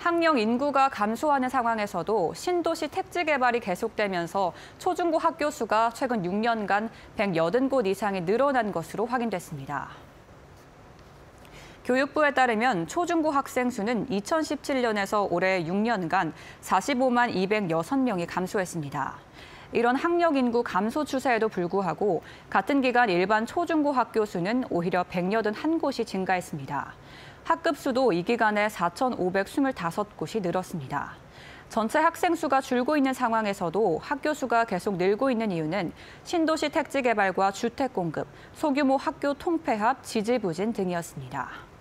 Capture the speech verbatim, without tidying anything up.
학령 인구가 감소하는 상황에서도 신도시 택지 개발이 계속되면서 초중고 학교 수가 최근 육 년간 백팔십 곳 이상이 늘어난 것으로 확인됐습니다. 교육부에 따르면 초중고 학생 수는 이천십칠 년에서 올해 육 년간 사십오만 이백육 명이 감소했습니다. 이런 학령 인구 감소 추세에도 불구하고 같은 기간 일반 초중고 학교 수는 오히려 백팔십일 곳이 증가했습니다. 학급 수도 이 기간에 사천오백이십오 곳이 늘었습니다. 전체 학생 수가 줄고 있는 상황에서도 학교 수가 계속 늘고 있는 이유는 신도시 택지 개발과 주택 공급, 소규모 학교 통폐합, 지지부진 등이었습니다.